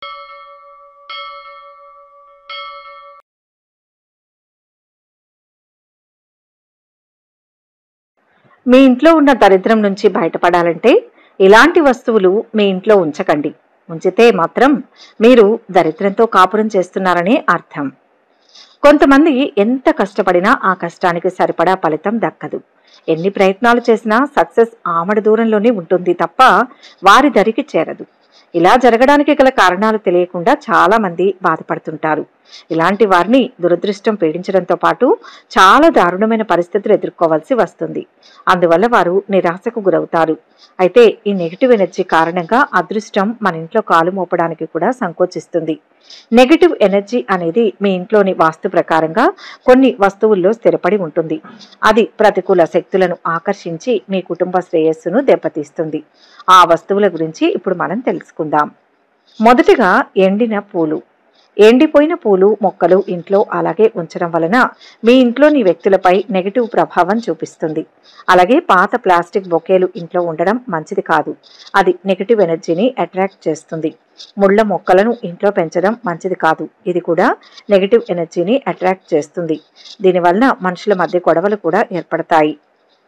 మీ ఇంట్లో ఉన్న దరిద్రం నుంచి బయటపడాలంటే ఇలాంటి వస్తువులు మీ ఇంట్లో ఉంచకండి. ఉంచితే మాత్రం మీరు దరిద్రంతో కాపురం చేస్తున్నారనే అర్థం. కొంతమంది ఎంత కష్టపడినా ఆ కష్టానికి సరిపడా ఫలితం దక్కదు. ఎన్ని ప్రయత్నాలు చేసినా సక్సెస్ ఆమడ దూరంలోనే ఉంటుంది తప్ప వారి దరికి చేరదు. ఇలా జరగడానికి గల కారణాలు తెలియకుండా చాలా మంది బాధపడుతుంటారు. ఇలాంటి వారిని దురదృష్టం పీడించడంతో పాటు చాలా దారుణమైన పరిస్థితులు ఎదుర్కోవాల్సి వస్తుంది. అందువల్ల వారు నిరాశకు గురవుతారు. అయితే ఈ నెగిటివ్ ఎనర్జీ కారణంగా అదృష్టం మన ఇంట్లో కాలు మోపడానికి కూడా సంకోచిస్తుంది. నెగిటివ్ ఎనర్జీ అనేది మీ ఇంట్లోని వాస్తు ప్రకారంగా కొన్ని వస్తువుల్లో స్థిరపడి ఉంటుంది. అది ప్రతికూల శక్తులను ఆకర్షించి మీ కుటుంబ శ్రేయస్సును దెబ్బతీస్తుంది. ఆ వస్తువుల గురించి ఇప్పుడు మనం తెలుసుకుందాం. మొదటిగా ఎండిన పూలు. ఎండిపోయిన పూలు మొక్కలు ఇంట్లో అలాగే ఉంచడం వలన మీ ఇంట్లోని వ్యక్తులపై నెగిటివ్ ప్రభావం చూపిస్తుంది. అలాగే పాత ప్లాస్టిక్ బొకేలు ఇంట్లో ఉండడం మంచిది కాదు. అది నెగిటివ్ ఎనర్జీని అట్రాక్ట్ చేస్తుంది. ముళ్ళ మొక్కలను ఇంట్లో పెంచడం మంచిది కాదు. ఇది కూడా నెగిటివ్ ఎనర్జీని అట్రాక్ట్ చేస్తుంది. దీనివలన మనుషుల మధ్య గొడవలు కూడా ఏర్పడతాయి.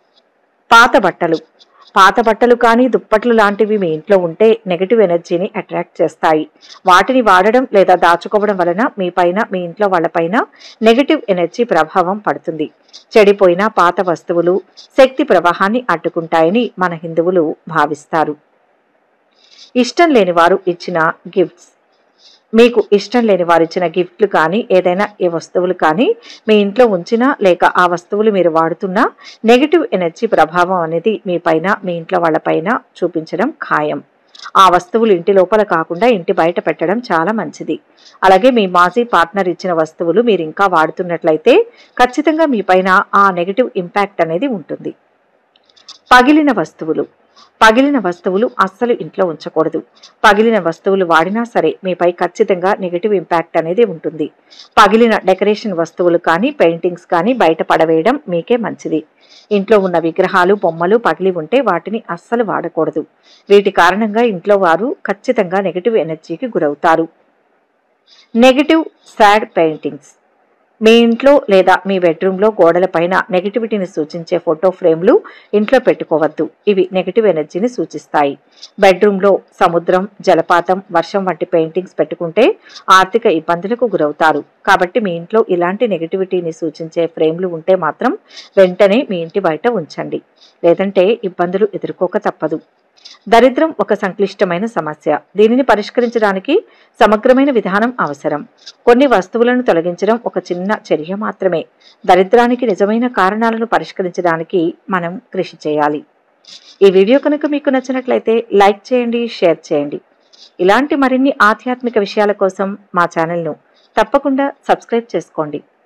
పాత బట్టలు కానీ దుప్పట్లు లాంటివి మీ ఇంట్లో ఉంటే నెగిటివ్ ఎనర్జీని అట్రాక్ట్ చేస్తాయి. వాటిని వాడడం లేదా దాచుకోవడం వలన మీ పైన మీ ఇంట్లో వాళ్ళపైన నెగిటివ్ ఎనర్జీ ప్రభావం పడుతుంది. చెడిపోయిన పాత వస్తువులు శక్తి ప్రవాహాన్ని అడ్డుకుంటాయని మన హిందువులు భావిస్తారు. ఇష్టం లేని వారు ఇచ్చిన గిఫ్ట్స్. మీకు ఇష్టం లేని వారు ఇచ్చిన గిఫ్ట్లు కానీ ఏదైనా ఏ వస్తువులు కానీ మీ ఇంట్లో ఉంచినా లేక ఆ వస్తువులు మీరు వాడుతున్నా నెగిటివ్ ఎనర్జీ ప్రభావం అనేది మీ పైన మీ ఇంట్లో వాళ్ళపైన చూపించడం ఖాయం. ఆ వస్తువులు ఇంటి లోపల కాకుండా ఇంటి బయట పెట్టడం చాలా మంచిది. అలాగే మీ మాజీ పార్ట్నర్ ఇచ్చిన వస్తువులు మీరు ఇంకా వాడుతున్నట్లయితే ఖచ్చితంగా మీ పైన ఆ నెగిటివ్ ఇంపాక్ట్ అనేది ఉంటుంది. పగిలిన వస్తువులు అస్సలు ఇంట్లో ఉంచకూడదు. పగిలిన వస్తువులు వాడినా సరే మీపై ఖచ్చితంగా నెగిటివ్ ఇంపాక్ట్ అనేది ఉంటుంది. పగిలిన డెకరేషన్ వస్తువులు కానీ పెయింటింగ్స్ కానీ బయట పడవేయడం మీకే మంచిది. ఇంట్లో ఉన్న విగ్రహాలు బొమ్మలు పగిలి ఉంటే వాటిని అస్సలు వాడకూడదు. వీటి కారణంగా ఇంట్లో వారు ఖచ్చితంగా నెగిటివ్ ఎనర్జీకి గురవుతారు. Negative sad paintings. మీ ఇంట్లో లేదా మీ బెడ్రూమ్లో గోడల పైన నెగిటివిటీని సూచించే ఫోటో ఫ్రేమ్లు ఇంట్లో పెట్టుకోవద్దు. ఇవి నెగిటివ్ ఎనర్జీని సూచిస్తాయి. బెడ్రూమ్లో సముద్రం, జలపాతం, వర్షం వంటి పెయింటింగ్స్ పెట్టుకుంటే ఆర్థిక ఇబ్బందులకు గురవుతారు. కాబట్టి మీ ఇంట్లో ఇలాంటి నెగిటివిటీని సూచించే ఫ్రేమ్లు ఉంటే మాత్రం వెంటనే మీ ఇంటి బయట ఉంచండి. లేదంటే ఇబ్బందులు ఎదుర్కోక తప్పదు. దరిద్రం ఒక సంక్లిష్టమైన సమస్య. దీనిని పరిష్కరించడానికి సమగ్రమైన విధానం అవసరం. కొన్ని వస్తువులను తొలగించడం ఒక చిన్న చర్య మాత్రమే. దరిద్రానికి నిజమైన కారణాలను పరిష్కరించడానికి మనం కృషి చేయాలి. ఈ వీడియో కనుక మీకు నచ్చినట్లయితే లైక్ చేయండి, షేర్ చేయండి. ఇలాంటి మరిన్ని ఆధ్యాత్మిక విషయాల కోసం మా ఛానల్ను తప్పకుండా సబ్స్క్రైబ్ చేసుకోండి.